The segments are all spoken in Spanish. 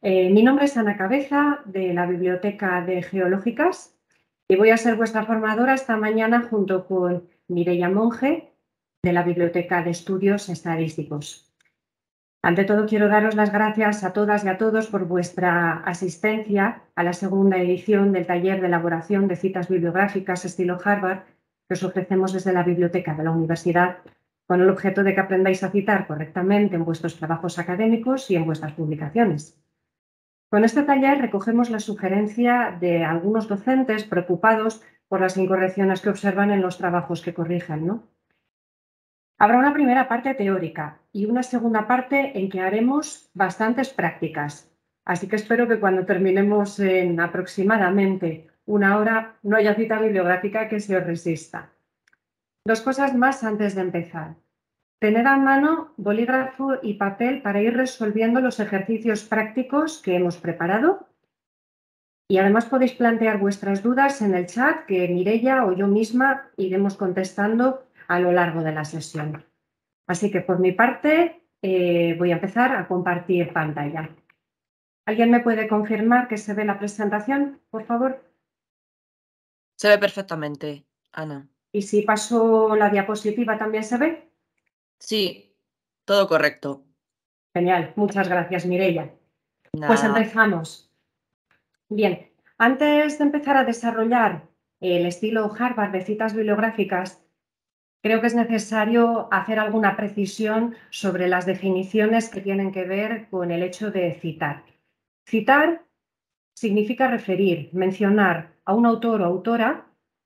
Mi nombre es Ana Cabeza, de la Biblioteca de Geológicas, y voy a ser vuestra formadora esta mañana junto con Mireia Monge, de la Biblioteca de Estudios Estadísticos. Ante todo, quiero daros las gracias a todas y a todos por vuestra asistencia a la segunda edición del taller de elaboración de citas bibliográficas estilo Harvard que os ofrecemos desde la Biblioteca de la Universidad, con el objeto de que aprendáis a citar correctamente en vuestros trabajos académicos y en vuestras publicaciones. Con este taller recogemos la sugerencia de algunos docentes preocupados por las incorrecciones que observan en los trabajos que corrigen, ¿no? Habrá una primera parte teórica y una segunda parte en que haremos bastantes prácticas. Así que espero que cuando terminemos en aproximadamente una hora no haya cita bibliográfica que se os resista. Dos cosas más antes de empezar. Tener a mano bolígrafo y papel para ir resolviendo los ejercicios prácticos que hemos preparado. Y además podéis plantear vuestras dudas en el chat que Mireia o yo misma iremos contestando a lo largo de la sesión. Así que por mi parte voy a empezar a compartir pantalla. ¿Alguien me puede confirmar que se ve la presentación, por favor? Se ve perfectamente, Ana. ¿Y si paso la diapositiva también se ve? Sí, todo correcto. Genial, muchas gracias, Mireia. Pues Nada. empezamos. Bien, antes de empezar a desarrollar el estilo Harvard de citas bibliográficas, creo que es necesario hacer alguna precisión sobre las definiciones que tienen que ver con el hecho de citar. Citar significa referir, mencionar a un autor o autora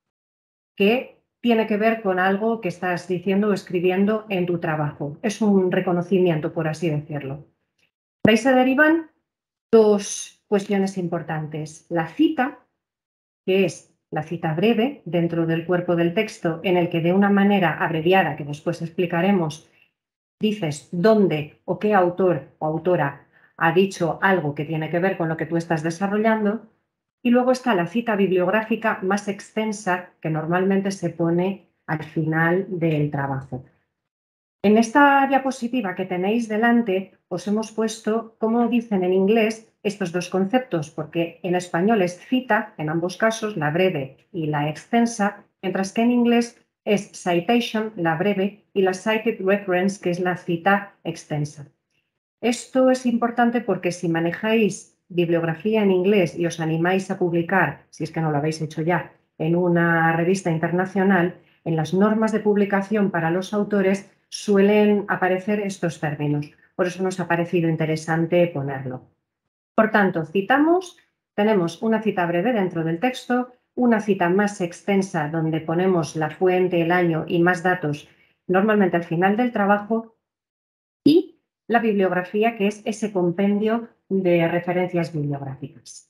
que tiene que ver con algo que estás diciendo o escribiendo en tu trabajo. Es un reconocimiento, por así decirlo. De ahí se derivan dos cuestiones importantes. La cita, que es la cita breve dentro del cuerpo del texto, en el que de una manera abreviada, que después explicaremos, dices dónde o qué autor o autora ha dicho algo que tiene que ver con lo que tú estás desarrollando. Y luego está la cita bibliográfica más extensa, que normalmente se pone al final del trabajo. En esta diapositiva que tenéis delante os hemos puesto cómo dicen en inglés estos dos conceptos, porque en español es cita, en ambos casos, la breve y la extensa, mientras que en inglés es citation, la breve, y la cited reference, que es la cita extensa. Esto es importante porque si manejáis bibliografía en inglés y os animáis a publicar, si es que no lo habéis hecho ya, en una revista internacional, en las normas de publicación para los autores suelen aparecer estos términos. Por eso nos ha parecido interesante ponerlo. Por tanto, citamos, tenemos una cita breve dentro del texto, una cita más extensa donde ponemos la fuente, el año y más datos, normalmente al final del trabajo, y la bibliografía, que es ese compendio de referencias bibliográficas.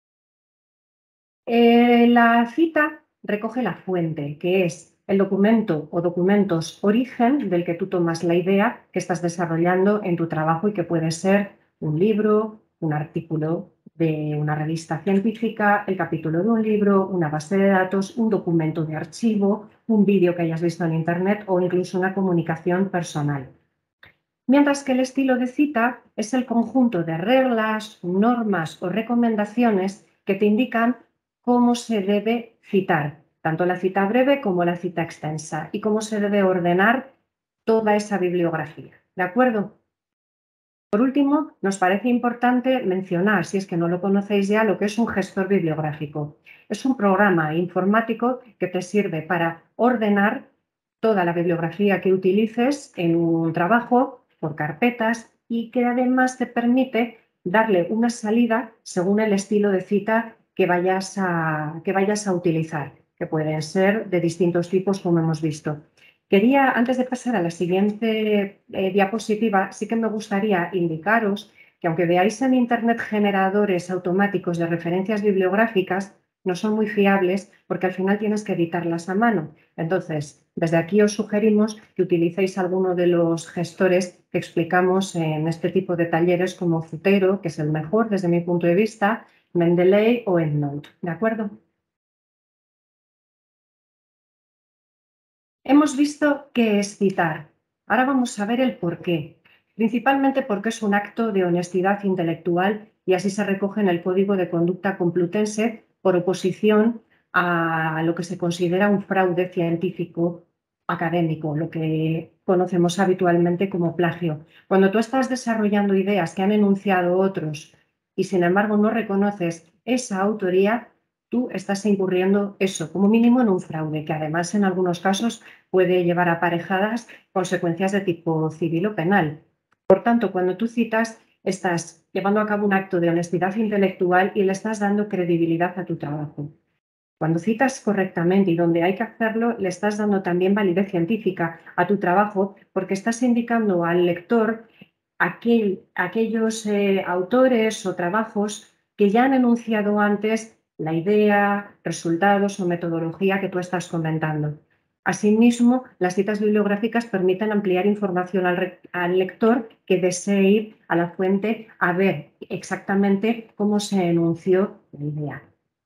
La cita recoge la fuente, que es el documento o documentos origen del que tú tomas la idea que estás desarrollando en tu trabajo y que puede ser un libro, un artículo de una revista científica, el capítulo de un libro, una base de datos, un documento de archivo, un vídeo que hayas visto en Internet o incluso una comunicación personal. Mientras que el estilo de cita es el conjunto de reglas, normas o recomendaciones que te indican cómo se debe citar, tanto la cita breve como la cita extensa, y cómo se debe ordenar toda esa bibliografía. ¿De acuerdo? Por último, nos parece importante mencionar, si es que no lo conocéis ya, lo que es un gestor bibliográfico. Es un programa informático que te sirve para ordenar toda la bibliografía que utilices en un trabajo por carpetas y que además te permite darle una salida según el estilo de cita que vayas a utilizar, que pueden ser de distintos tipos, como hemos visto. Quería, antes de pasar a la siguiente diapositiva, sí que me gustaría indicaros que aunque veáis en Internet generadores automáticos de referencias bibliográficas, no son muy fiables porque al final tienes que editarlas a mano. Entonces, desde aquí os sugerimos que utilicéis alguno de los gestores que explicamos en este tipo de talleres como Zotero, que es el mejor desde mi punto de vista, Mendeley o EndNote. ¿De acuerdo? Hemos visto qué es citar. Ahora vamos a ver el por qué. principalmente porque es un acto de honestidad intelectual y así se recoge en el Código de Conducta Complutense por oposición a lo que se considera un fraude científico académico, lo que conocemos habitualmente como plagio. Cuando tú estás desarrollando ideas que han enunciado otros y sin embargo no reconoces esa autoría, tú estás incurriendo eso, como mínimo en un fraude, que además en algunos casos puede llevar aparejadas consecuencias de tipo civil o penal. Por tanto, cuando tú citas, estás llevando a cabo un acto de honestidad intelectual y le estás dando credibilidad a tu trabajo. Cuando citas correctamente y donde hay que hacerlo, le estás dando también validez científica a tu trabajo porque estás indicando al lector aquellos autores o trabajos que ya han enunciado antes la idea, resultados o metodología que tú estás comentando. Asimismo, las citas bibliográficas permiten ampliar información al lector que desee ir a la fuente a ver exactamente cómo se enunció la idea.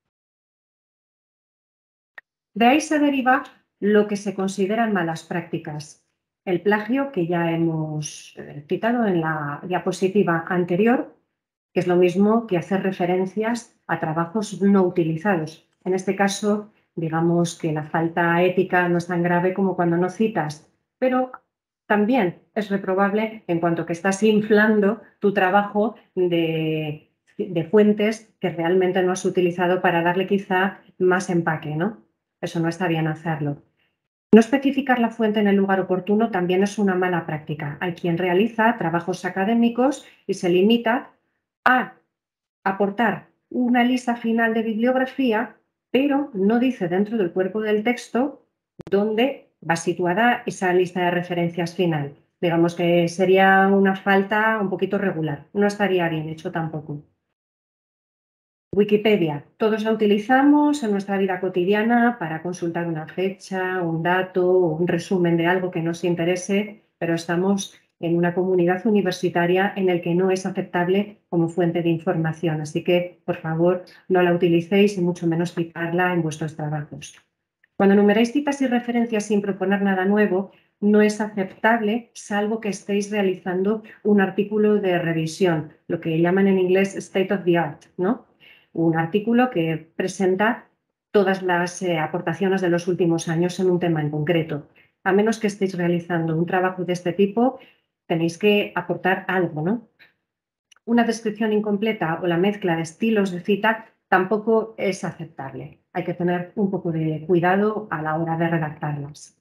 De ahí se deriva lo que se consideran malas prácticas. El plagio, que ya hemos citado en la diapositiva anterior, que es lo mismo que hacer referencias a trabajos no utilizados. En este caso, digamos que la falta ética no es tan grave como cuando no citas, pero también es reprobable en cuanto que estás inflando tu trabajo de fuentes que realmente no has utilizado para darle quizá más empaque, ¿no? Eso no está bien hacerlo. No especificar la fuente en el lugar oportuno también es una mala práctica. Hay quien realiza trabajos académicos y se limita a aportar una lista final de bibliografía, pero no dice dentro del cuerpo del texto dónde va situada esa lista de referencias final. Digamos que sería una falta un poquito regular. No estaría bien hecho tampoco. Wikipedia. Todos la utilizamos en nuestra vida cotidiana para consultar una fecha, un dato o un resumen de algo que nos interese, pero estamos en una comunidad universitaria en el que no es aceptable como fuente de información. Así que, por favor, no la utilicéis y mucho menos citarla en vuestros trabajos. Cuando enumeráis citas y referencias sin proponer nada nuevo, no es aceptable, salvo que estéis realizando un artículo de revisión, lo que llaman en inglés state of the art, ¿no? Un artículo que presenta todas las aportaciones de los últimos años en un tema en concreto. A menos que estéis realizando un trabajo de este tipo, tenéis que aportar algo, ¿no? Una descripción incompleta o la mezcla de estilos de cita tampoco es aceptable. Hay que tener un poco de cuidado a la hora de redactarlas.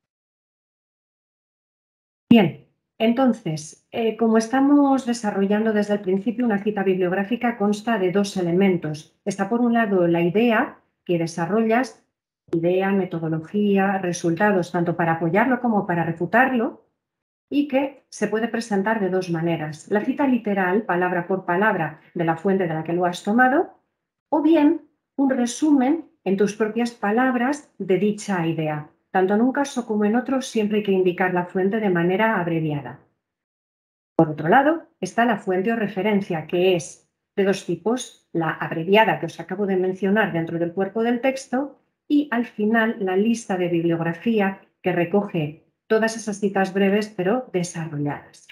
Bien, entonces, como estamos desarrollando desde el principio, una cita bibliográfica consta de dos elementos. Está por un lado la idea que desarrollas, idea, metodología, resultados, tanto para apoyarlo como para refutarlo, y que se puede presentar de dos maneras. La cita literal, palabra por palabra, de la fuente de la que lo has tomado, o bien un resumen en tus propias palabras de dicha idea. Tanto en un caso como en otro, siempre hay que indicar la fuente de manera abreviada. Por otro lado, está la fuente o referencia, que es de dos tipos, la abreviada que os acabo de mencionar dentro del cuerpo del texto y al final la lista de bibliografía que recoge todas esas citas breves pero desarrolladas.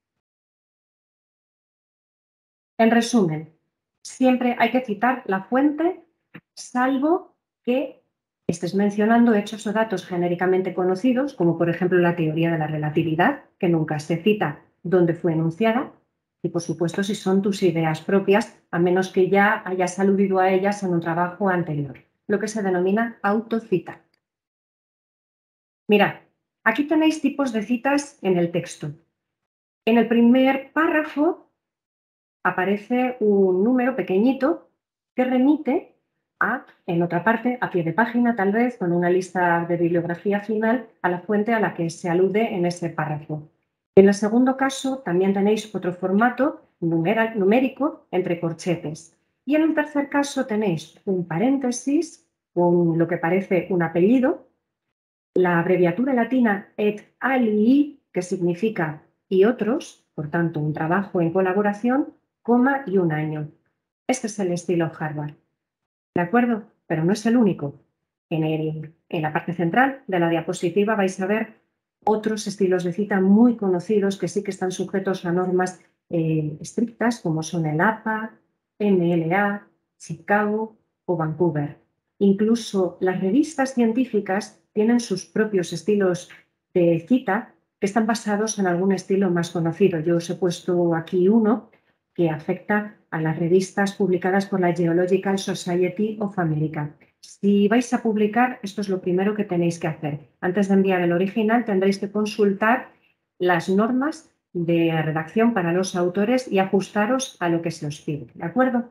En resumen, siempre hay que citar la fuente, salvo que estés mencionando hechos o datos genéricamente conocidos, como por ejemplo la teoría de la relatividad, que nunca se cita dónde fue enunciada, y por supuesto si son tus ideas propias, a menos que ya hayas aludido a ellas en un trabajo anterior, lo que se denomina autocita. Mirad, aquí tenéis tipos de citas en el texto. En el primer párrafo aparece un número pequeñito que remite en otra parte, a pie de página tal vez, con una lista de bibliografía final a la fuente a la que se alude en ese párrafo. En el segundo caso también tenéis otro formato numérico entre corchetes. Y en un tercer caso tenéis un paréntesis con lo que parece un apellido, la abreviatura latina et alii, que significa y otros, por tanto un trabajo en colaboración, coma y un año. Este es el estilo Harvard. ¿De acuerdo? Pero no es el único. En la parte central de la diapositiva vais a ver otros estilos de cita muy conocidos que sí que están sujetos a normas estrictas, como son el APA, MLA, Chicago o Vancouver. Incluso las revistas científicas tienen sus propios estilos de cita que están basados en algún estilo más conocido. Yo os he puesto aquí uno que afecta a las revistas publicadas por la Geological Society of America. Si vais a publicar, esto es lo primero que tenéis que hacer. Antes de enviar el original, tendréis que consultar las normas de redacción para los autores y ajustaros a lo que se os pide, ¿de acuerdo?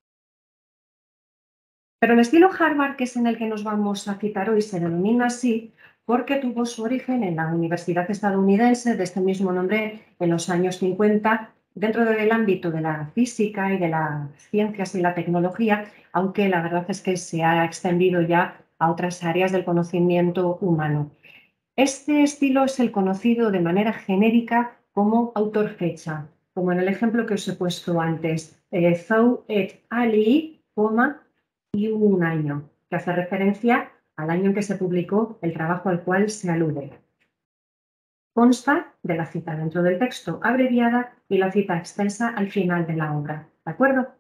Pero el estilo Harvard, que es en el que nos vamos a citar hoy, se denomina así porque tuvo su origen en la Universidad estadounidense de este mismo nombre en los años 50, dentro del ámbito de la física y de las ciencias y la tecnología, aunque la verdad es que se ha extendido ya a otras áreas del conocimiento humano. Este estilo es el conocido de manera genérica como autor-fecha, como en el ejemplo que os he puesto antes, Zhou et al., y un año, que hace referencia al año en que se publicó el trabajo al cual se alude. Consta de la cita dentro del texto abreviada y la cita extensa al final de la obra, ¿de acuerdo?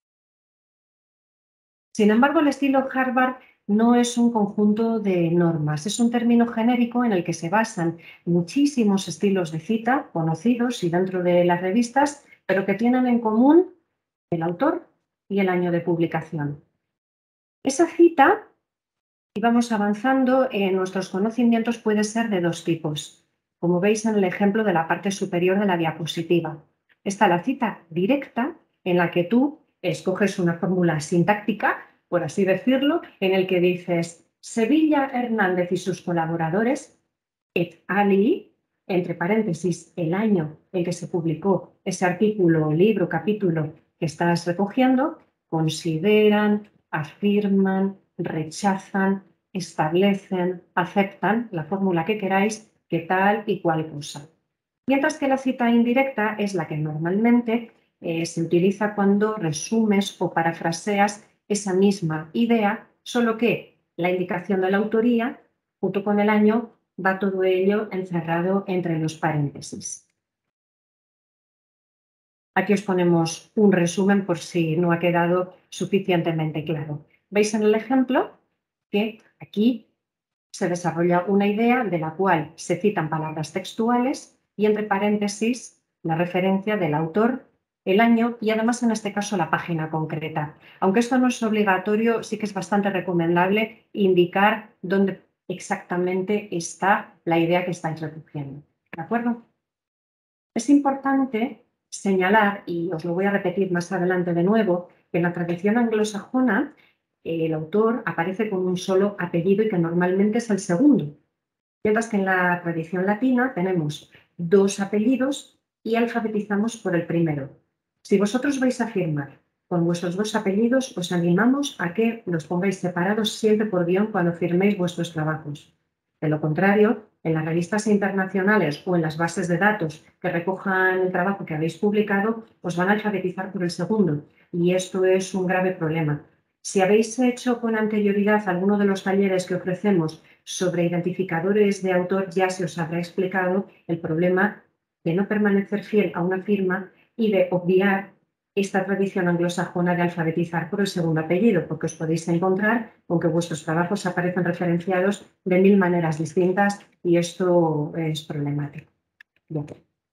Sin embargo, el estilo Harvard no es un conjunto de normas, es un término genérico en el que se basan muchísimos estilos de cita conocidos y dentro de las revistas, pero que tienen en común el autor y el año de publicación. Esa cita, y vamos avanzando en nuestros conocimientos, puede ser de dos tipos, como veis en el ejemplo de la parte superior de la diapositiva. Está la cita directa, en la que tú escoges una fórmula sintáctica, por así decirlo, en el que dices Sevilla Hernández y sus colaboradores, et al., entre paréntesis, el año en que se publicó ese artículo, libro, capítulo que estás recogiendo, consideran, afirman, rechazan, establecen, aceptan, la fórmula que queráis, que tal y cual cosa. Mientras que la cita indirecta es la que normalmente se utiliza cuando resumes o parafraseas esa misma idea, solo que la indicación de la autoría, junto con el año, va todo ello encerrado entre los paréntesis. Aquí os ponemos un resumen por si no ha quedado suficientemente claro. Veis en el ejemplo que aquí se desarrolla una idea de la cual se citan palabras textuales y entre paréntesis la referencia del autor, el año y además en este caso la página concreta. Aunque esto no es obligatorio, sí que es bastante recomendable indicar dónde exactamente está la idea que estáis recogiendo. ¿De acuerdo? Es importante señalar, y os lo voy a repetir más adelante de nuevo, que en la tradición anglosajona el autor aparece con un solo apellido y que normalmente es el segundo. Mientras que en la tradición latina tenemos dos apellidos y alfabetizamos por el primero. Si vosotros vais a firmar con vuestros dos apellidos, os animamos a que los pongáis separados siempre por guión cuando firméis vuestros trabajos. De lo contrario, en las revistas internacionales o en las bases de datos que recojan el trabajo que habéis publicado, os van a alfabetizar por el segundo. Y esto es un grave problema. Si habéis hecho con anterioridad alguno de los talleres que ofrecemos sobre identificadores de autor, ya se os habrá explicado el problema de no permanecer fiel a una firma y de obviar esta tradición anglosajona de alfabetizar por el segundo apellido, porque os podéis encontrar con que vuestros trabajos aparecen referenciados de 1000 maneras distintas y esto es problemático. Bien.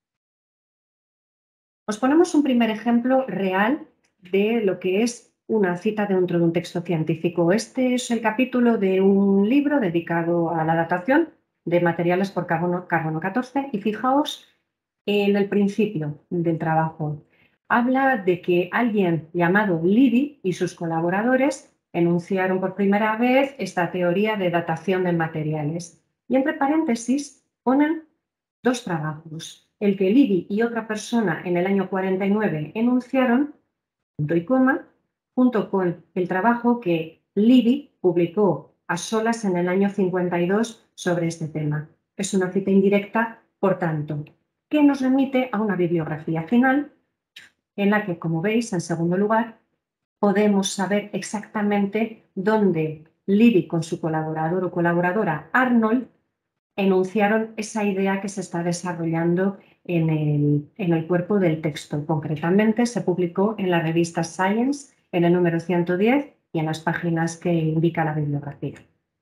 Os ponemos un primer ejemplo real de lo que es una cita dentro de un texto científico. Este es el capítulo de un libro dedicado a la datación de materiales por carbono 14 y fijaos en el principio del trabajo. Habla de que alguien llamado Liddy y sus colaboradores enunciaron por primera vez esta teoría de datación de materiales. Y entre paréntesis ponen dos trabajos, el que Liddy y otra persona en el año 49 enunciaron, punto y coma, junto con el trabajo que Liddy publicó a solas en el año 52 sobre este tema. Es una cita indirecta, por tanto, que nos remite a una bibliografía final en la que, como veis, en segundo lugar, podemos saber exactamente dónde Liddy con su colaborador o colaboradora Arnold enunciaron esa idea que se está desarrollando en el cuerpo del texto. Concretamente, se publicó en la revista Science, en el número 110 y en las páginas que indica la bibliografía.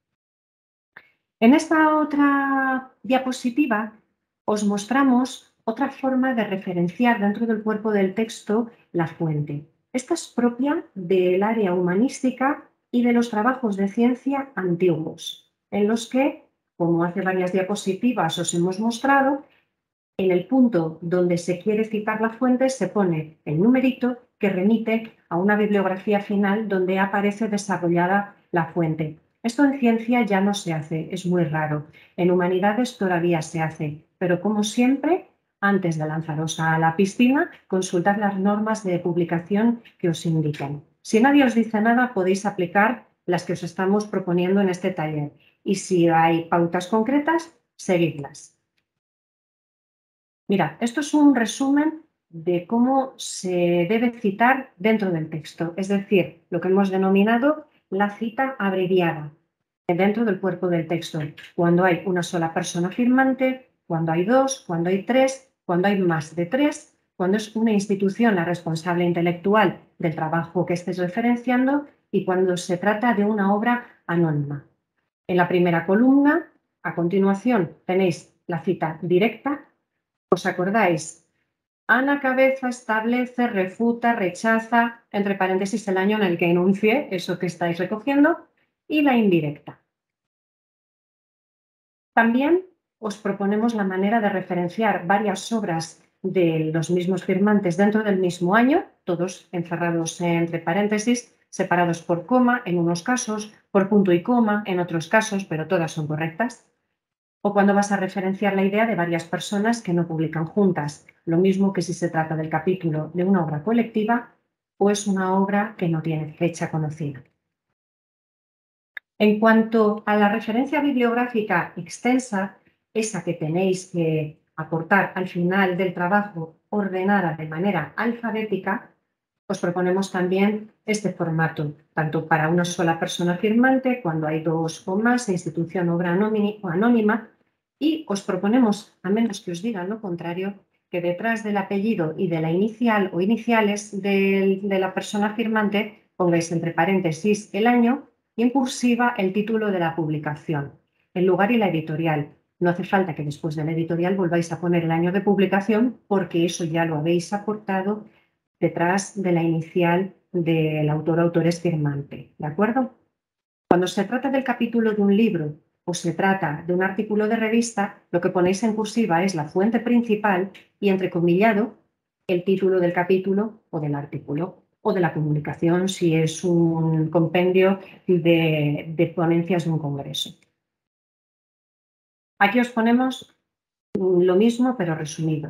En esta otra diapositiva os mostramos otra forma de referenciar dentro del cuerpo del texto la fuente. Esta es propia del área humanística y de los trabajos de ciencia antiguos, en los que, como hace varias diapositivas os hemos mostrado, en el punto donde se quiere citar la fuente se pone el numerito que remite a una bibliografía final donde aparece desarrollada la fuente. Esto en ciencia ya no se hace, es muy raro. En humanidades todavía se hace, pero como siempre, antes de lanzaros a la piscina, consultad las normas de publicación que os indican. Si nadie os dice nada, podéis aplicar las que os estamos proponiendo en este taller. Y si hay pautas concretas, seguidlas. Mira, esto es un resumen de cómo se debe citar dentro del texto, es decir, lo que hemos denominado la cita abreviada dentro del cuerpo del texto, cuando hay una sola persona firmante, cuando hay dos, cuando hay tres, cuando hay más de tres, cuando es una institución la responsable intelectual del trabajo que estés referenciando y cuando se trata de una obra anónima. En la primera columna, a continuación, tenéis la cita directa. ¿Os acordáis? Ana Cabeza establece, refuta, rechaza, entre paréntesis el año en el que enuncie eso que estáis recogiendo, y la indirecta. También os proponemos la manera de referenciar varias obras de los mismos firmantes dentro del mismo año, todos encerrados entre paréntesis, separados por coma en unos casos, por punto y coma en otros casos, pero todas son correctas. O cuando vas a referenciar la idea de varias personas que no publican juntas, lo mismo que si se trata del capítulo de una obra colectiva o es una obra que no tiene fecha conocida. En cuanto a la referencia bibliográfica extensa, esa que tenéis que aportar al final del trabajo ordenada de manera alfabética, os proponemos también este formato, tanto para una sola persona firmante, cuando hay dos o más, institución, obra anónima, y os proponemos, a menos que os digan lo contrario, que detrás del apellido y de la inicial o iniciales de la persona firmante pongáis entre paréntesis el año y en cursiva el título de la publicación, el lugar y la editorial. No hace falta que después de la editorial volváis a poner el año de publicación porque eso ya lo habéis aportado detrás de la inicial del autor o autores firmante, ¿de acuerdo? Cuando se trata del capítulo de un libro o se trata de un artículo de revista, lo que ponéis en cursiva es la fuente principal y entrecomillado el título del capítulo o del artículo o de la comunicación si es un compendio de ponencias de un congreso. Aquí os ponemos lo mismo pero resumido.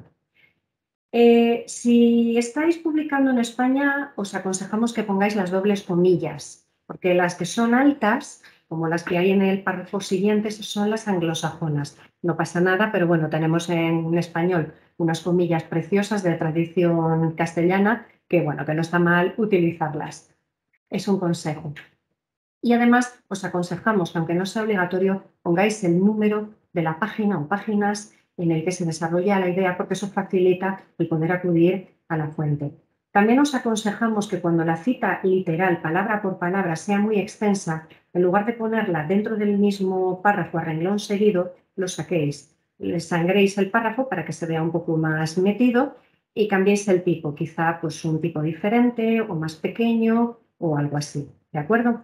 Si estáis publicando en España, os aconsejamos que pongáis las dobles comillas, porque las que son altas, como las que hay en el párrafo siguiente, son las anglosajonas. No pasa nada, pero bueno, tenemos en español unas comillas preciosas de tradición castellana que, bueno, que no está mal utilizarlas. Es un consejo. Y además os aconsejamos que, aunque no sea obligatorio, pongáis el número de la página o páginas en el que se desarrolla la idea, porque eso facilita el poder acudir a la fuente. También os aconsejamos que cuando la cita literal, palabra por palabra, sea muy extensa, en lugar de ponerla dentro del mismo párrafo a renglón seguido, lo saquéis. Le sangréis el párrafo para que se vea un poco más metido y cambiéis el tipo, quizá pues un tipo diferente o más pequeño o algo así. ¿De acuerdo?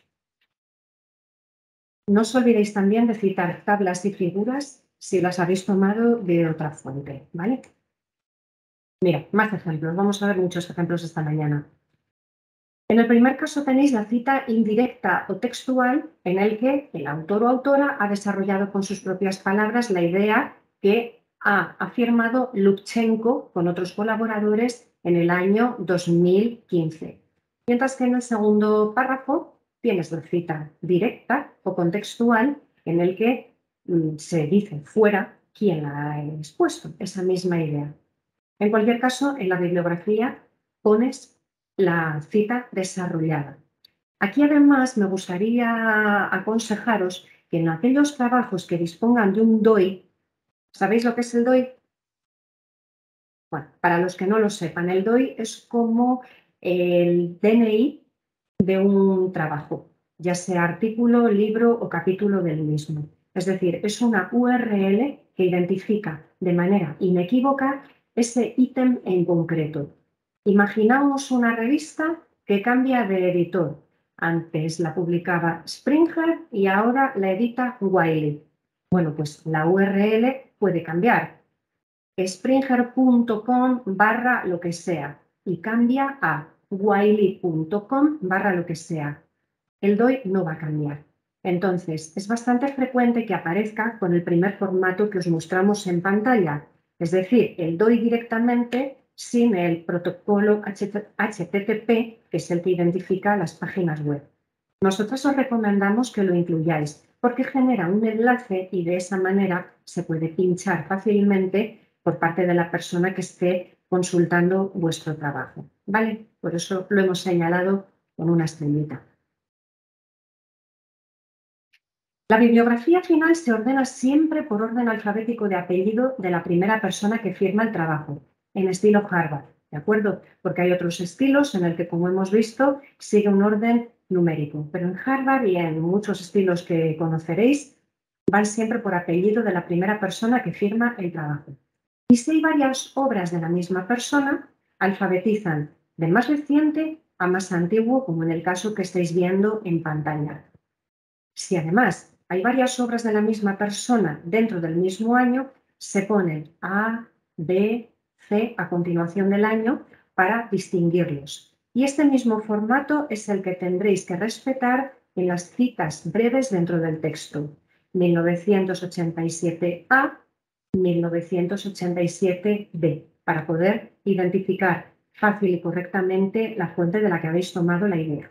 No os olvidéis también de citar tablas y figuras si las habéis tomado de otra fuente, ¿vale? Mira, más ejemplos. Vamos a ver muchos ejemplos esta mañana. En el primer caso tenéis la cita indirecta o textual en el que el autor o autora ha desarrollado con sus propias palabras la idea que ha afirmado Lubchenco con otros colaboradores en el año 2015. Mientras que en el segundo párrafo tienes la cita directa o contextual en el que se dice fuera quién la ha expuesto, esa misma idea. En cualquier caso, en la bibliografía pones la cita desarrollada. Aquí además me gustaría aconsejaros que en aquellos trabajos que dispongan de un DOI, ¿sabéis lo que es el DOI? Bueno, para los que no lo sepan, el DOI es como el DNI de un trabajo, ya sea artículo, libro o capítulo del mismo. Es decir, es una URL que identifica de manera inequívoca ese ítem en concreto. Imaginamos una revista que cambia de editor. Antes la publicaba Springer y ahora la edita Wiley. Bueno, pues la URL puede cambiar. Springer.com/ lo que sea y cambia a wiley.com/ lo que sea. El DOI no va a cambiar. Entonces, es bastante frecuente que aparezca con el primer formato que os mostramos en pantalla, es decir, el DOI directamente sin el protocolo HTTP, que es el que identifica las páginas web. Nosotros os recomendamos que lo incluyáis porque genera un enlace y de esa manera se puede pinchar fácilmente por parte de la persona que esté consultando vuestro trabajo, ¿vale? Por eso lo hemos señalado con una estrellita. La bibliografía final se ordena siempre por orden alfabético de apellido de la primera persona que firma el trabajo, en estilo Harvard, ¿de acuerdo? Porque hay otros estilos en el que, como hemos visto, sigue un orden numérico, pero en Harvard y en muchos estilos que conoceréis, van siempre por apellido de la primera persona que firma el trabajo. Y si hay varias obras de la misma persona, alfabetizan de más reciente a más antiguo, como en el caso que estáis viendo en pantalla. Si además hay varias obras de la misma persona dentro del mismo año, se ponen A, B, C a continuación del año para distinguirlos. Y este mismo formato es el que tendréis que respetar en las citas breves dentro del texto. 1987A, 1987B, para poder identificar fácil y correctamente la fuente de la que habéis tomado la idea.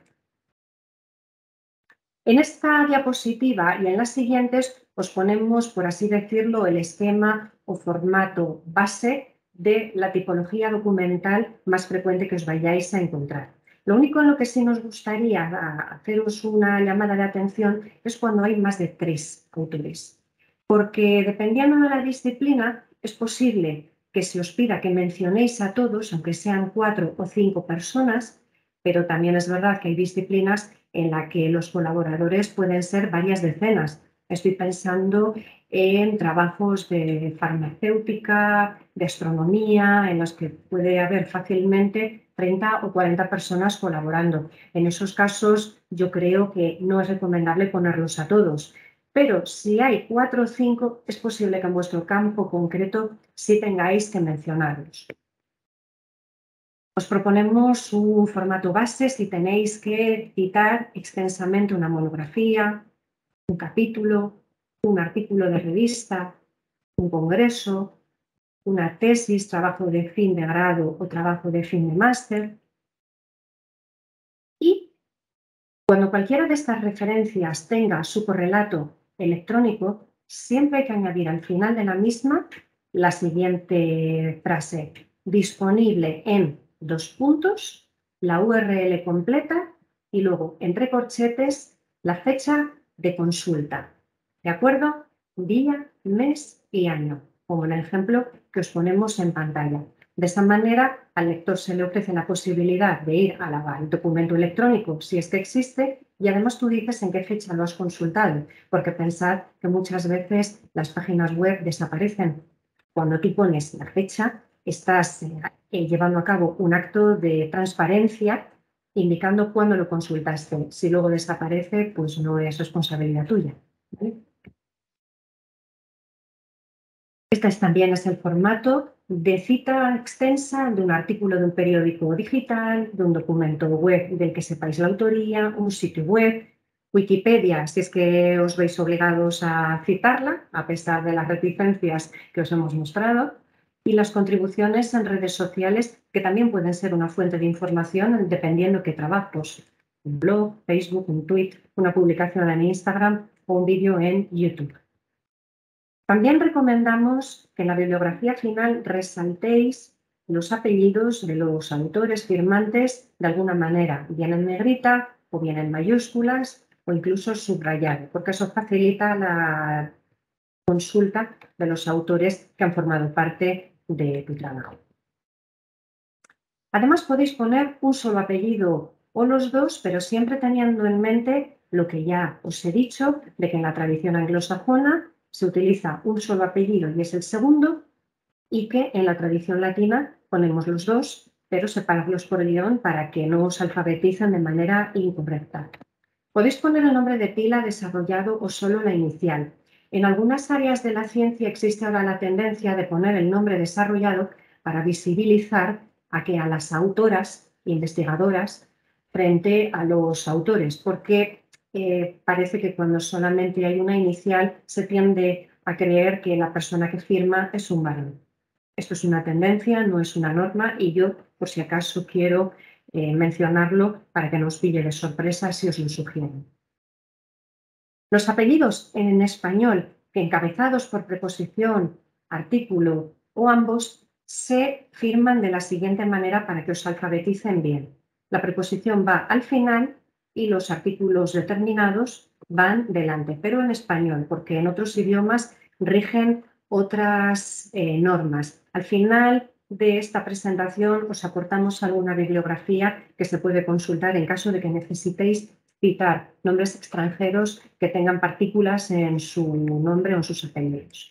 En esta diapositiva y en las siguientes os ponemos, por así decirlo, el esquema o formato base de la tipología documental más frecuente que os vayáis a encontrar. Lo único en lo que sí nos gustaría haceros una llamada de atención es cuando hay más de 3 autores, porque dependiendo de la disciplina es posible que se os pida que mencionéis a todos, aunque sean 4 o 5 personas, pero también es verdad que hay disciplinas en la que los colaboradores pueden ser varias decenas. Estoy pensando en trabajos de farmacéutica, de astronomía, en los que puede haber fácilmente 30 o 40 personas colaborando. En esos casos yo creo que no es recomendable ponerlos a todos, pero si hay 4 o 5 es posible que en vuestro campo concreto sí tengáis que mencionarlos. Os proponemos un formato base si tenéis que citar extensamente una monografía, un capítulo, un artículo de revista, un congreso, una tesis, trabajo de fin de grado o trabajo de fin de máster. Y cuando cualquiera de estas referencias tenga su correlato electrónico, siempre hay que añadir al final de la misma la siguiente frase: disponible en ... la URL completa y luego, entre corchetes, la fecha de consulta. ¿De acuerdo? Día, mes y año, como en el ejemplo que os ponemos en pantalla. De esa manera, al lector se le ofrece la posibilidad de ir al documento electrónico, si este existe, y además tú dices en qué fecha lo has consultado, porque pensad que muchas veces las páginas web desaparecen. Cuando tú pones la fecha, estás llevando a cabo un acto de transparencia indicando cuándo lo consultaste. Si luego desaparece, pues no es responsabilidad tuya, ¿vale? Este también es el formato de cita extensa de un artículo de un periódico digital, de un documento web del que sepáis la autoría, un sitio web, Wikipedia, si es que os veis obligados a citarla, a pesar de las reticencias que os hemos mostrado, y las contribuciones en redes sociales, que también pueden ser una fuente de información dependiendo qué trabajos. Un blog, Facebook, un tweet, una publicación en Instagram o un vídeo en YouTube. También recomendamos que en la bibliografía final resaltéis los apellidos de los autores firmantes de alguna manera, bien en negrita o bien en mayúsculas, o incluso subrayado, porque eso facilita la consulta de los autores que han formado parte de tu trabajo. Además, podéis poner un solo apellido o los dos, pero siempre teniendo en mente lo que ya os he dicho, de que en la tradición anglosajona se utiliza un solo apellido y es el segundo, y que en la tradición latina ponemos los dos, pero separarlos por el guión para que no os alfabeticen de manera incorrecta. Podéis poner el nombre de pila desarrollado o solo la inicial. En algunas áreas de la ciencia existe ahora la tendencia de poner el nombre desarrollado para visibilizar a las autoras e investigadoras frente a los autores, porque parece que cuando solamente hay una inicial se tiende a creer que la persona que firma es un varón. Esto es una tendencia, no es una norma, y yo, por si acaso, quiero mencionarlo para que no os pille de sorpresa si os lo sugiero. Los apellidos en español que encabezados por preposición, artículo o ambos se firman de la siguiente manera para que os alfabeticen bien. La preposición va al final y los artículos determinados van delante, pero en español, porque en otros idiomas rigen otras normas. Al final de esta presentación os aportamos alguna bibliografía que se puede consultar en caso de que necesitéis citar nombres extranjeros que tengan partículas en su nombre o en sus apellidos.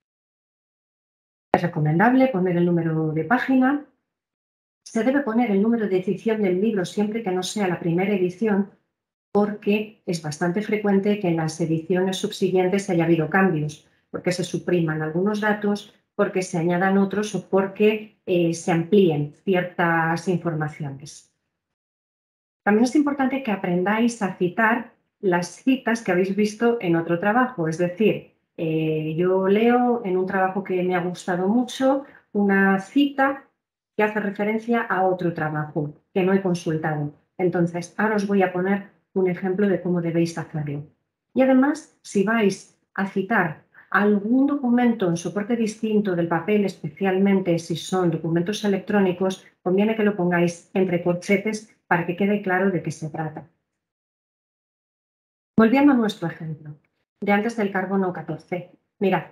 Es recomendable poner el número de página. Se debe poner el número de edición del libro siempre que no sea la primera edición, porque es bastante frecuente que en las ediciones subsiguientes haya habido cambios, porque se supriman algunos datos, porque se añadan otros o porque se amplíen ciertas informaciones. También es importante que aprendáis a citar las citas que habéis visto en otro trabajo. Es decir, yo leo en un trabajo que me ha gustado mucho una cita que hace referencia a otro trabajo que no he consultado. Entonces, ahora os voy a poner un ejemplo de cómo debéis hacerlo. Y además, si vais a citar algún documento en soporte distinto del papel, especialmente si son documentos electrónicos, conviene que lo pongáis entre corchetes para que quede claro de qué se trata. Volviendo a nuestro ejemplo, de antes del carbono 14. Mirad.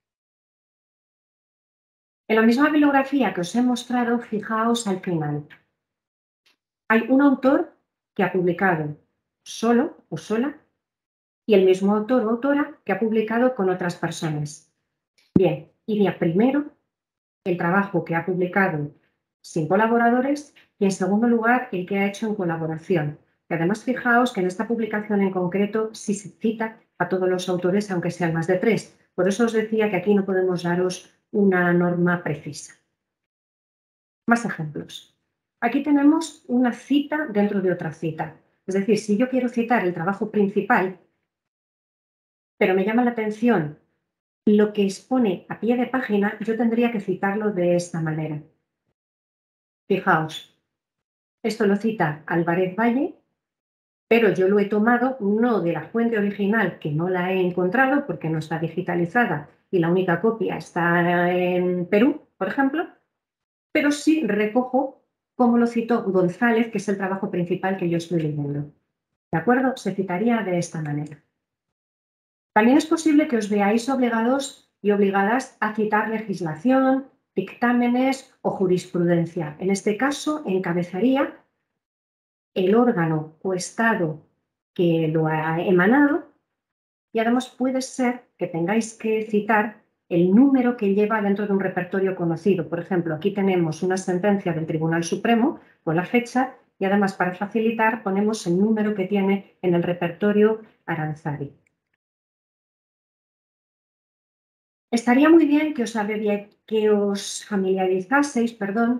En la misma bibliografía que os he mostrado, fijaos al final. Hay un autor que ha publicado solo o sola y el mismo autor o autora que ha publicado con otras personas. Bien, iría primero el trabajo que ha publicado sin colaboradores y en segundo lugar el que ha hecho en colaboración. Y además fijaos que en esta publicación en concreto sí se cita a todos los autores, aunque sean más de 3. Por eso os decía que aquí no podemos daros una norma precisa. Más ejemplos. Aquí tenemos una cita dentro de otra cita. Es decir, si yo quiero citar el trabajo principal, pero me llama la atención lo que expone a pie de página, yo tendría que citarlo de esta manera. Fijaos, esto lo cita Álvarez Valle, pero yo lo he tomado no de la fuente original, que no la he encontrado porque no está digitalizada y la única copia está en Perú, por ejemplo, pero sí recojo cómo lo citó González, que es el trabajo principal que yo estoy leyendo. ¿De acuerdo? Se citaría de esta manera. También es posible que os veáis obligados y obligadas a citar legislación, dictámenes o jurisprudencia. En este caso, encabezaría el órgano o estado que lo ha emanado y además puede ser que tengáis que citar el número que lleva dentro de un repertorio conocido. Por ejemplo, aquí tenemos una sentencia del Tribunal Supremo con la fecha y además para facilitar ponemos el número que tiene en el repertorio Aranzadi. Estaría muy bien que os familiarizaseis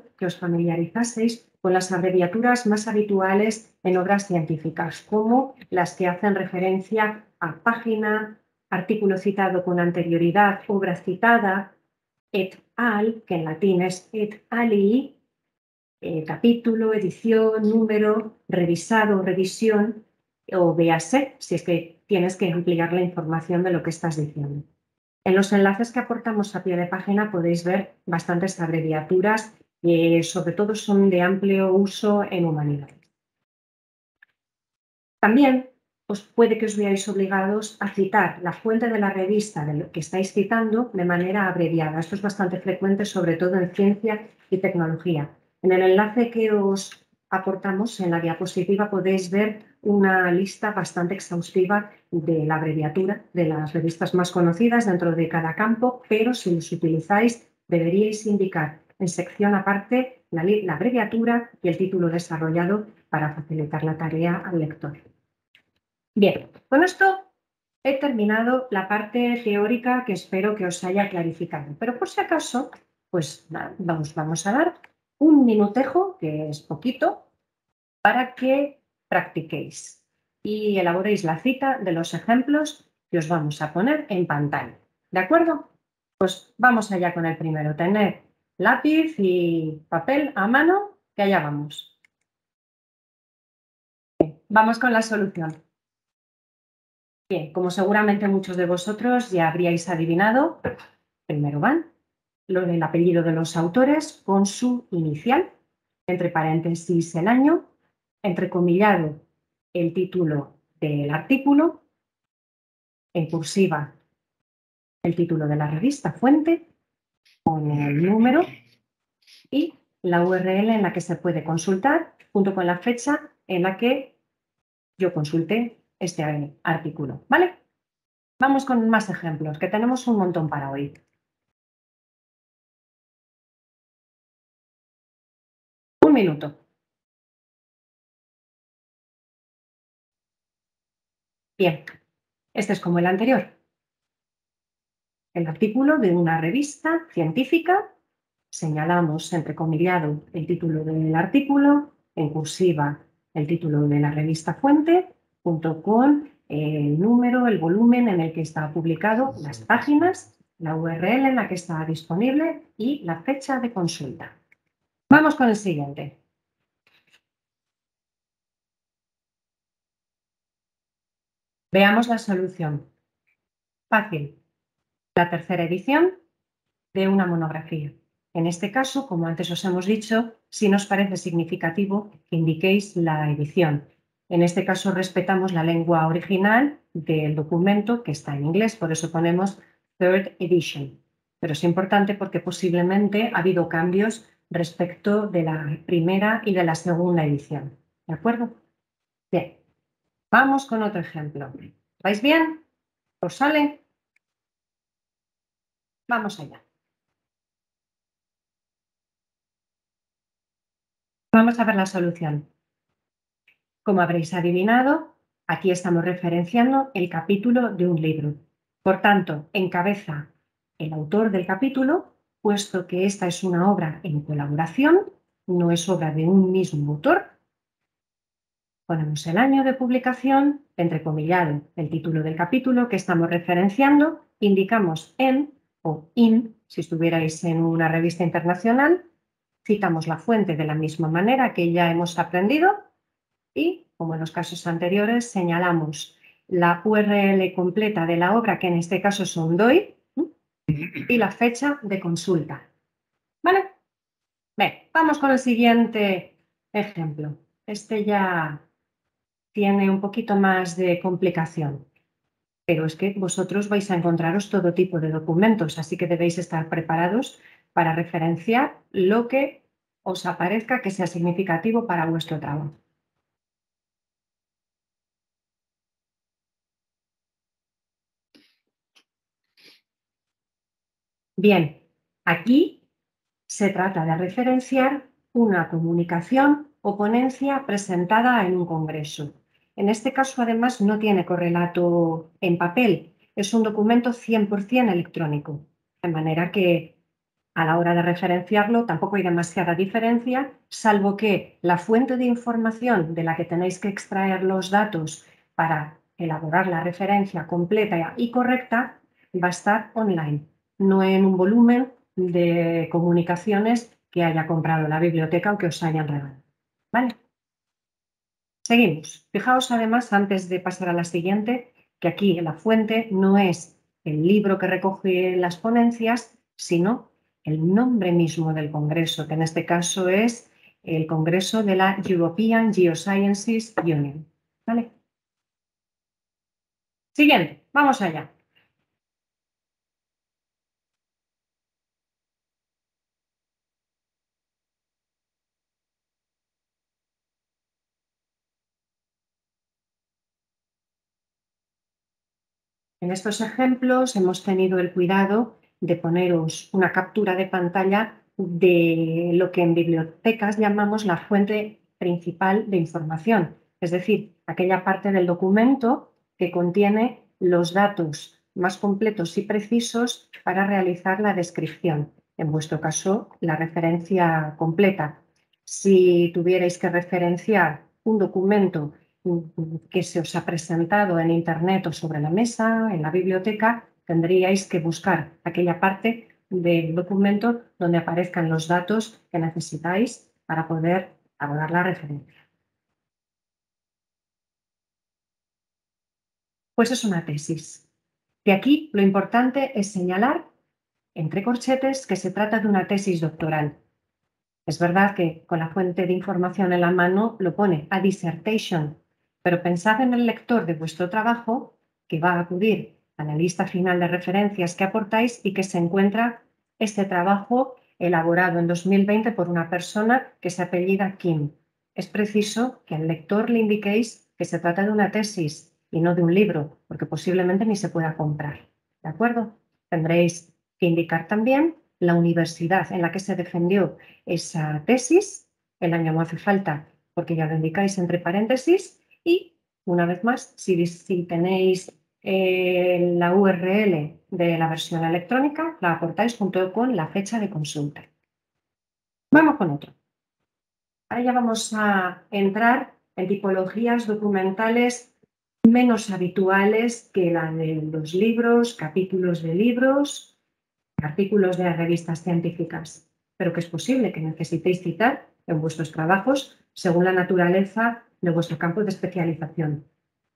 con las abreviaturas más habituales en obras científicas, como las que hacen referencia a página, artículo citado con anterioridad, obra citada, et al, que en latín es et ali, capítulo, edición, número, revisado, revisión, o véase, si es que tienes que ampliar la información de lo que estás diciendo. En los enlaces que aportamos a pie de página podéis ver bastantes abreviaturas que sobre todo son de amplio uso en humanidades. También pues puede que os veáis obligados a citar la fuente de la revista de lo que estáis citando de manera abreviada. Esto es bastante frecuente, sobre todo en ciencia y tecnología. En el enlace que os aportamos en la diapositiva podéis ver una lista bastante exhaustiva de la abreviatura de las revistas más conocidas dentro de cada campo, pero si los utilizáis deberíais indicar en sección aparte la abreviatura y el título desarrollado para facilitar la tarea al lector. Bien, con esto he terminado la parte teórica que espero que os haya clarificado, pero por si acaso, pues vamos a dar un minutejo, que es poquito, para que practiquéis y elaboréis la cita de los ejemplos que os vamos a poner en pantalla. ¿De acuerdo? Pues vamos allá con el primero. Tener lápiz y papel a mano, que allá vamos. Bien, vamos con la solución. Bien, como seguramente muchos de vosotros ya habríais adivinado, primero van lo del apellido de los autores con su inicial, entre paréntesis el año, entrecomillado el título del artículo, en cursiva el título de la revista fuente, con el número y la URL en la que se puede consultar, junto con la fecha en la que yo consulté este artículo, ¿vale? Vamos con más ejemplos, que tenemos un montón para hoy. Un minuto. Bien, este es como el anterior. El artículo de una revista científica, señalamos entrecomillado el título del artículo, en cursiva el título de la revista fuente, junto con el número, el volumen en el que está publicado, las páginas, la URL en la que está disponible y la fecha de consulta. Vamos con el siguiente. Veamos la solución. Fácil. La tercera edición de una monografía. En este caso, como antes os hemos dicho, sí nos parece significativo que indiquéis la edición. En este caso respetamos la lengua original del documento, que está en inglés, por eso ponemos third edition. Pero es importante porque posiblemente ha habido cambios respecto de la primera y de la segunda edición. ¿De acuerdo? Bien. Vamos con otro ejemplo. ¿Vais bien? ¿Os sale? Vamos allá. Vamos a ver la solución. Como habréis adivinado, aquí estamos referenciando el capítulo de un libro. Por tanto, encabeza el autor del capítulo, puesto que esta es una obra en colaboración, no es obra de un mismo autor. Ponemos el año de publicación, entrecomillado el título del capítulo que estamos referenciando, indicamos en o in, si estuvierais en una revista internacional, citamos la fuente de la misma manera que ya hemos aprendido y, como en los casos anteriores, señalamos la URL completa de la obra, que en este caso es un DOI, y la fecha de consulta. ¿Vale? Bien, vamos con el siguiente ejemplo. Este ya tiene un poquito más de complicación, pero es que vosotros vais a encontraros todo tipo de documentos, así que debéis estar preparados para referenciar lo que os aparezca que sea significativo para vuestro trabajo. Bien, aquí se trata de referenciar una comunicación o ponencia presentada en un congreso. En este caso, además, no tiene correlato en papel, es un documento 100% electrónico, de manera que a la hora de referenciarlo tampoco hay demasiada diferencia, salvo que la fuente de información de la que tenéis que extraer los datos para elaborar la referencia completa y correcta va a estar online, no en un volumen de comunicaciones que haya comprado la biblioteca o que os hayan regalado. ¿Vale? Seguimos. Fijaos además, antes de pasar a la siguiente, que aquí la fuente no es el libro que recoge las ponencias, sino el nombre mismo del congreso, que en este caso es el congreso de la European Geosciences Union. ¿Vale? Siguiente, vamos allá. En estos ejemplos hemos tenido el cuidado de poneros una captura de pantalla de lo que en bibliotecas llamamos la fuente principal de información, es decir, aquella parte del documento que contiene los datos más completos y precisos para realizar la descripción, en vuestro caso, la referencia completa. Si tuvierais que referenciar un documento que se os ha presentado en Internet o sobre la mesa, en la biblioteca, tendríais que buscar aquella parte del documento donde aparezcan los datos que necesitáis para poder abordar la referencia. Pues es una tesis. De aquí lo importante es señalar, entre corchetes, que se trata de una tesis doctoral. Es verdad que con la fuente de información en la mano lo pone a dissertation, pero pensad en el lector de vuestro trabajo que va a acudir a la lista final de referencias que aportáis y que se encuentra este trabajo elaborado en 2020 por una persona que se apellida Kim. Es preciso que al lector le indiquéis que se trata de una tesis y no de un libro, porque posiblemente ni se pueda comprar. ¿De acuerdo? Tendréis que indicar también la universidad en la que se defendió esa tesis, el año no hace falta porque ya lo indicáis entre paréntesis y, una vez más, si tenéis la URL de la versión electrónica, la aportáis junto con la fecha de consulta. Vamos con otro. Ahora ya vamos a entrar en tipologías documentales menos habituales que la de los libros, capítulos de libros, artículos de revistas científicas, pero que es posible que necesitéis citar en vuestros trabajos según la naturaleza de vuestro campo de especialización.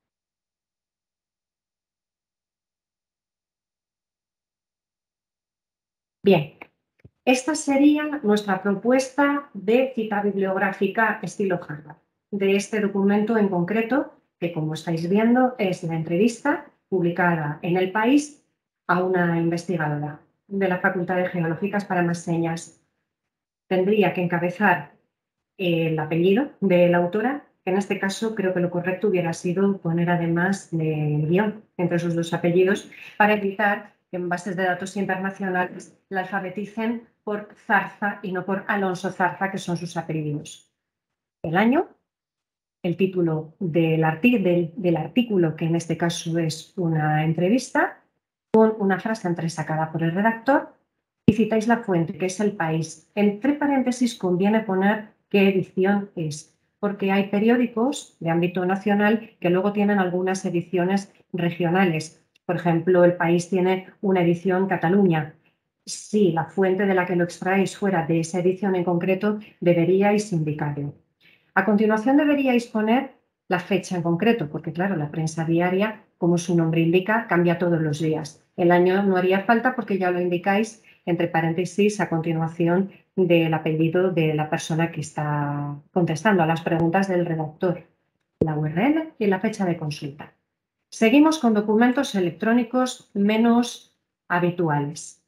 Bien, esta sería nuestra propuesta de cita bibliográfica estilo Harvard, de este documento en concreto, que como estáis viendo es la entrevista publicada en El País a una investigadora de la Facultad de Geológicas para más señas. Tendría que encabezar el apellido de la autora, que en este caso creo que lo correcto hubiera sido poner además el guión entre sus dos apellidos para evitar que en bases de datos internacionales la alfabeticen por Zarza y no por Alonso Zarza, que son sus apellidos. El año, el título del artículo, que en este caso es una entrevista, con una frase entresacada por el redactor, y citáis la fuente, que es El País. Entre paréntesis conviene poner qué edición es, porque hay periódicos de ámbito nacional que luego tienen algunas ediciones regionales. Por ejemplo, El País tiene una edición Cataluña. Si la fuente de la que lo extraéis fuera de esa edición en concreto, deberíais indicarlo. A continuación deberíais poner la fecha en concreto, porque claro, la prensa diaria, como su nombre indica, cambia todos los días. El año no haría falta porque ya lo indicáis entre paréntesis a continuación del apellido de la persona que está contestando a las preguntas del redactor, la URL y la fecha de consulta. Seguimos con documentos electrónicos menos habituales.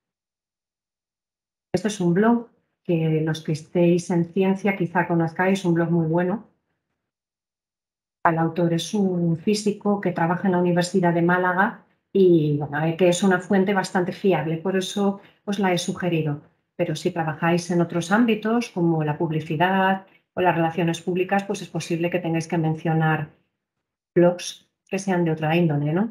Este es un blog que los que estéis en ciencia quizá conozcáis, un blog muy bueno. El autor es un físico que trabaja en la Universidad de Málaga y bueno, que es una fuente bastante fiable, por eso os la he sugerido. Pero si trabajáis en otros ámbitos como la publicidad o las relaciones públicas, pues es posible que tengáis que mencionar blogs que sean de otra índole, ¿no?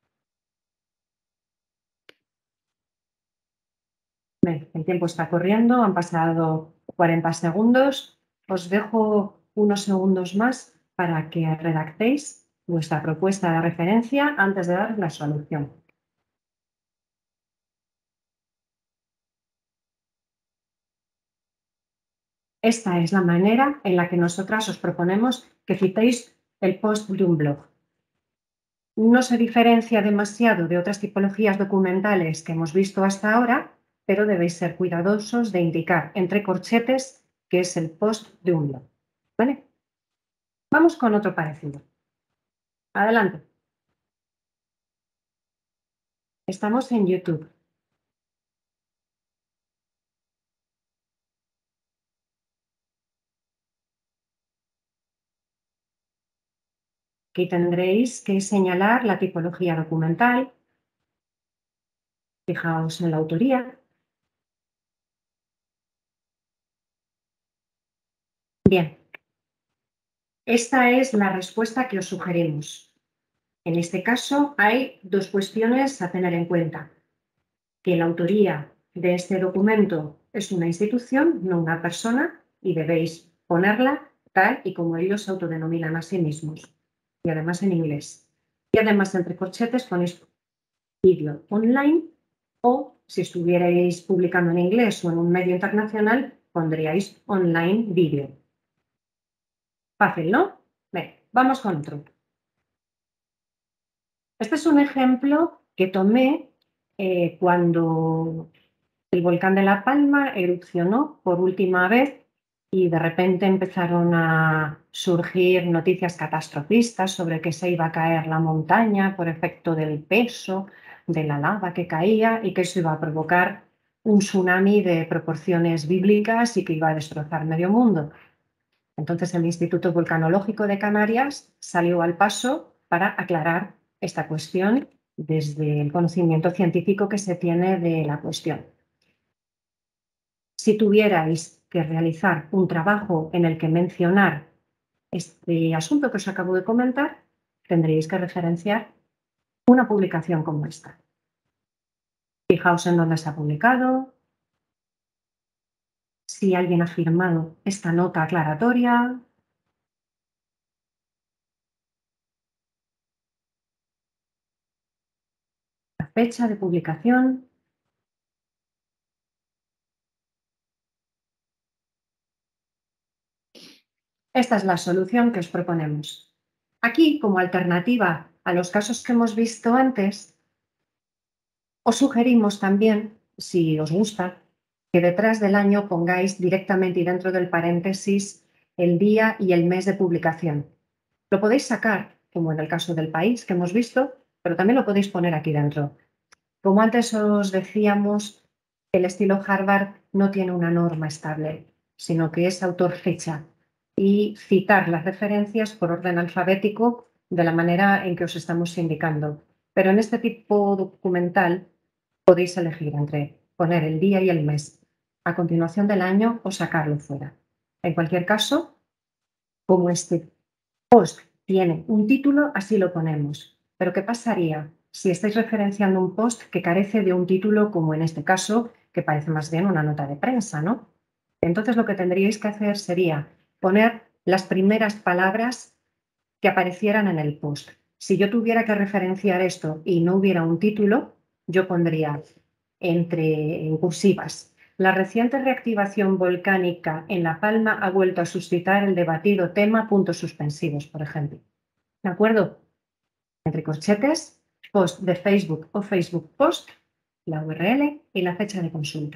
Bien, el tiempo está corriendo, han pasado 40 segundos. Os dejo unos segundos más para que redactéis vuestra propuesta de referencia antes de dar la solución. Esta es la manera en la que nosotras os proponemos que citéis el post de un blog. No se diferencia demasiado de otras tipologías documentales que hemos visto hasta ahora, pero debéis ser cuidadosos de indicar entre corchetes que es el post de un blog. ¿Vale? Vamos con otro parecido. Adelante. Estamos en YouTube. Aquí tendréis que señalar la tipología documental. Fijaos en la autoría. Bien, esta es la respuesta que os sugerimos. En este caso hay dos cuestiones a tener en cuenta. Que la autoría de este documento es una institución, no una persona, y debéis ponerla tal y como ellos se autodenominan a sí mismos. Y además en inglés. Y además entre corchetes ponéis vídeo online o si estuvierais publicando en inglés o en un medio internacional pondríais online vídeo. Fácil, ¿no? Bien, vamos con otro. Este es un ejemplo que tomé cuando el volcán de La Palma erupcionó por última vez y de repente empezaron a surgir noticias catastrofistas sobre que se iba a caer la montaña por efecto del peso de la lava que caía y que eso iba a provocar un tsunami de proporciones bíblicas y que iba a destrozar medio mundo. Entonces el Instituto Vulcanológico de Canarias salió al paso para aclarar esta cuestión desde el conocimiento científico que se tiene de la cuestión. Si tuvierais que realizar un trabajo en el que mencionar este asunto que os acabo de comentar, tendríais que referenciar una publicación como esta. Fijaos en dónde se ha publicado, si alguien ha firmado esta nota aclaratoria, la fecha de publicación. Esta es la solución que os proponemos. Aquí, como alternativa a los casos que hemos visto antes, os sugerimos también, si os gusta, que detrás del año pongáis directamente y dentro del paréntesis el día y el mes de publicación. Lo podéis sacar, como en el caso del país que hemos visto, pero también lo podéis poner aquí dentro. Como antes os decíamos, el estilo Harvard no tiene una norma estable, sino que es autor-fecha y citar las referencias por orden alfabético de la manera en que os estamos indicando. Pero en este tipo documental podéis elegir entre poner el día y el mes a continuación del año o sacarlo fuera. En cualquier caso, como este post tiene un título, así lo ponemos. Pero ¿qué pasaría si estáis referenciando un post que carece de un título, como en este caso, que parece más bien una nota de prensa, ¿no? Entonces lo que tendríais que hacer sería poner las primeras palabras que aparecieran en el post. Si yo tuviera que referenciar esto y no hubiera un título, yo pondría en cursivas. La reciente reactivación volcánica en La Palma ha vuelto a suscitar el debatido tema puntos suspensivos, por ejemplo. ¿De acuerdo? Entre corchetes, post de Facebook o Facebook Post, la URL y la fecha de consulta.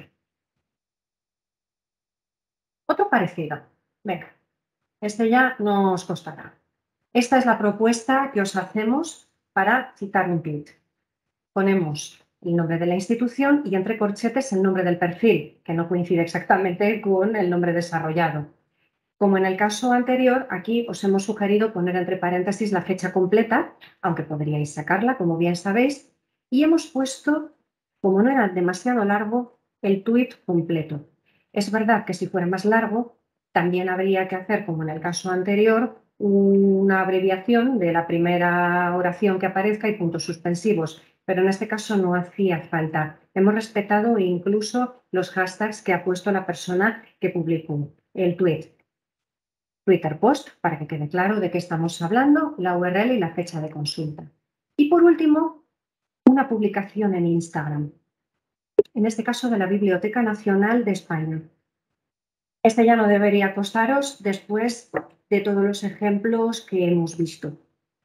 Otro parecido. Venga, este ya no os costará. Esta es la propuesta que os hacemos para citar un tweet. Ponemos el nombre de la institución y entre corchetes el nombre del perfil, que no coincide exactamente con el nombre desarrollado. Como en el caso anterior, aquí os hemos sugerido poner entre paréntesis la fecha completa, aunque podríais sacarla, como bien sabéis, y hemos puesto, como no era demasiado largo, el tuit completo. Es verdad que si fuera más largo, también habría que hacer, como en el caso anterior, una abreviación de la primera oración que aparezca y puntos suspensivos, pero en este caso no hacía falta. Hemos respetado incluso los hashtags que ha puesto la persona que publicó el tweet. Twitter Post, para que quede claro de qué estamos hablando, la URL y la fecha de consulta. Y por último, una publicación en Instagram, en este caso de la Biblioteca Nacional de España. Este ya no debería costaros después de todos los ejemplos que hemos visto.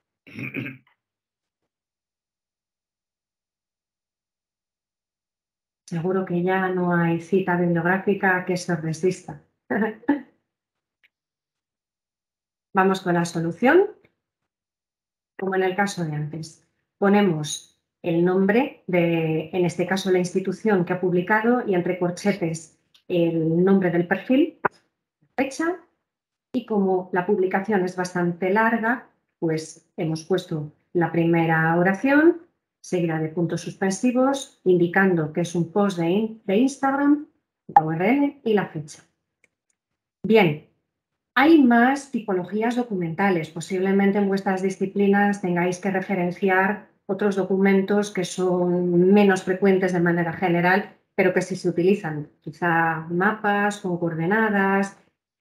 Seguro que ya no hay cita bibliográfica que se resista. Vamos con la solución, como en el caso de antes. Ponemos el nombre de, en este caso, la institución que ha publicado y entre corchetes el nombre del perfil, fecha, y como la publicación es bastante larga, pues hemos puesto la primera oración, seguida de puntos suspensivos, indicando que es un post de Instagram, la URL y la fecha. Bien, hay más tipologías documentales. Posiblemente en vuestras disciplinas tengáis que referenciar otros documentos que son menos frecuentes de manera general, pero que sí se utilizan. Quizá mapas con coordenadas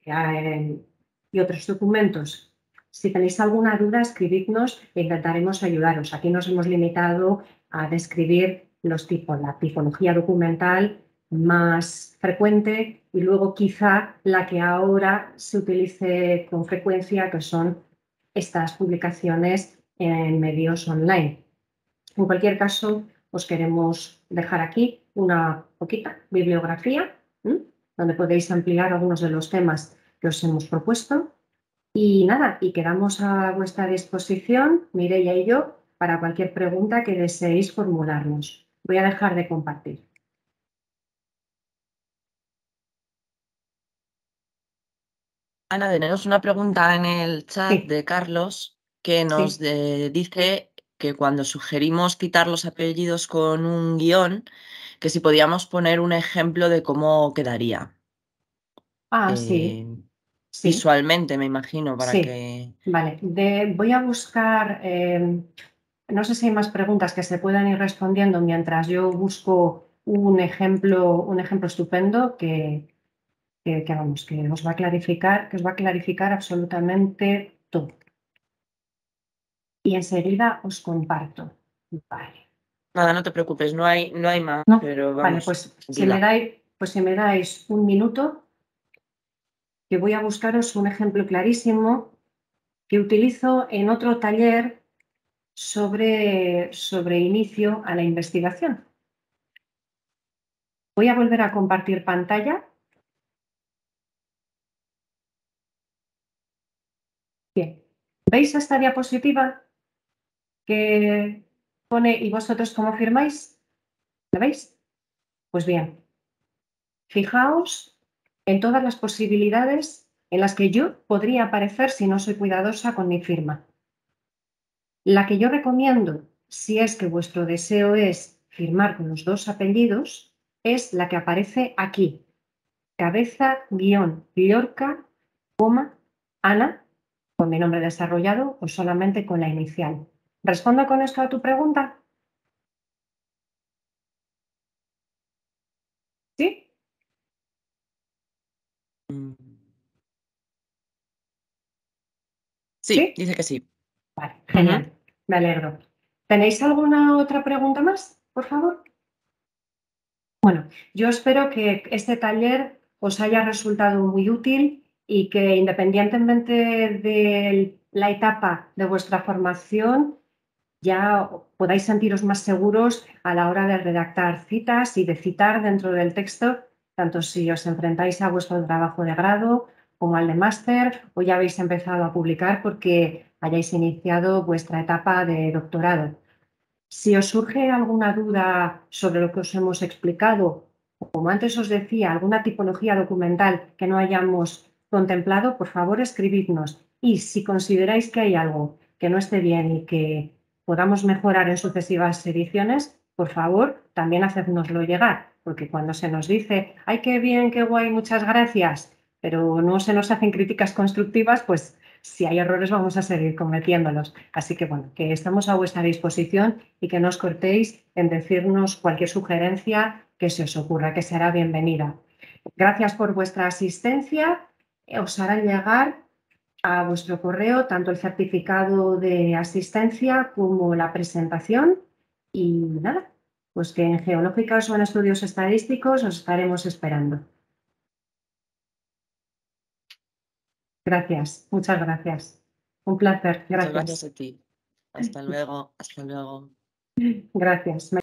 y otros documentos. Si tenéis alguna duda, escribidnos e intentaremos ayudaros. Aquí nos hemos limitado a describir los tipos, la tipología documental más frecuente y luego quizá la que ahora se utilice con frecuencia, que son estas publicaciones en medios online. En cualquier caso, os queremos dejar aquí una poquita bibliografía, donde podéis ampliar algunos de los temas que os hemos propuesto. Y nada, y quedamos a vuestra disposición, Mireia y yo, para cualquier pregunta que deseéis formularnos. Voy a dejar de compartir. Ana, tenemos una pregunta en el chat Sí. de Carlos que nos dice que cuando sugerimos citar los apellidos con un guión, que si podíamos poner un ejemplo de cómo quedaría. Sí. Visualmente, me imagino, para Sí. que... Vale, voy a buscar, no sé si hay más preguntas que se puedan ir respondiendo mientras yo busco un ejemplo estupendo vamos, que os va a clarificar absolutamente todo. Y enseguida os comparto. Vale. Nada, no te preocupes, no hay más, No, pero vamos. vale, pues si me dais un minuto, que voy a buscaros un ejemplo clarísimo que utilizo en otro taller sobre inicio a la investigación. Voy a volver a compartir pantalla. Bien, ¿veis esta diapositiva que pone y vosotros cómo firmáis? ¿La veis? Pues bien, fijaos en todas las posibilidades en las que yo podría aparecer si no soy cuidadosa con mi firma. La que yo recomiendo, si es que vuestro deseo es firmar con los dos apellidos, es la que aparece aquí. Cabeza-Llorca, Ana, con mi nombre desarrollado o solamente con la inicial. ¿Respondo con esto a tu pregunta? ¿Sí? Sí, dice que sí. Vale, genial. Me alegro. ¿Tenéis alguna otra pregunta más, por favor? Bueno, yo espero que este taller os haya resultado muy útil y que independientemente de la etapa de vuestra formación, ya podáis sentiros más seguros a la hora de redactar citas y de citar dentro del texto, tanto si os enfrentáis a vuestro trabajo de grado como al de máster o ya habéis empezado a publicar porque hayáis iniciado vuestra etapa de doctorado. Si os surge alguna duda sobre lo que os hemos explicado, o como antes os decía, alguna tipología documental que no hayamos contemplado, por favor escribidnos. Y si consideráis que hay algo que no esté bien y que podamos mejorar en sucesivas ediciones, por favor, también hacednoslo llegar, porque cuando se nos dice, ¡ay, qué bien, qué guay, muchas gracias!, pero no se nos hacen críticas constructivas, pues si hay errores vamos a seguir cometiéndolos. Así que bueno, que estamos a vuestra disposición y que no os cortéis en decirnos cualquier sugerencia que se os ocurra, que será bienvenida. Gracias por vuestra asistencia. Os harán llegar a vuestro correo tanto el certificado de asistencia como la presentación. Y nada, pues que en Geológicas o en Estudios Estadísticos os estaremos esperando. Gracias, muchas gracias. Un placer, Muchas gracias. gracias a ti. Hasta luego, hasta luego. Gracias.